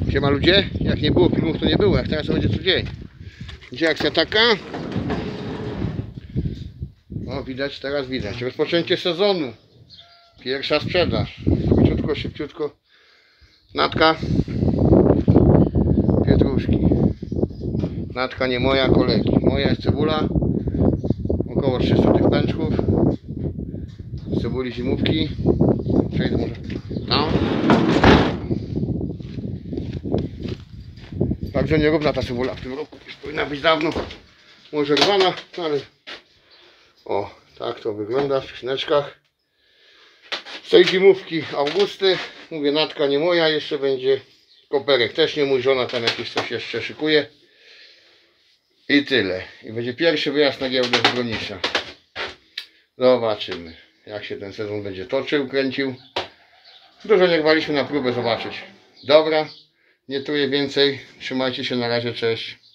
Siema ludzie, jak nie było filmów to nie było, jak teraz to będzie co dzień. Gdzie akcja taka? O, widać, teraz widać. Rozpoczęcie sezonu. Pierwsza sprzedaż. Szybciutko, szybciutko. Natka. Pietruszki. Natka nie moja, kolegi. Moja jest cebula. Około 300 tych pęczków. Z cebuli zimówki. Przejdę może. No. Także nierówna ta cebula w tym roku. Już powinna być dawno może rwana, ale o, tak to wygląda w skrzyneczkach. Z tej zimówki Augusty. Mówię, natka nie moja, jeszcze będzie koperek też nie mój, żona tam jakieś coś jeszcze szykuje. I tyle. I będzie pierwszy wyjazd na giełdę z Gronisza. Zobaczymy, jak się ten sezon będzie toczył, kręcił. Dużo nie graliśmy na próbę, zobaczyć. Dobra, nie truję więcej. Trzymajcie się, na razie, cześć.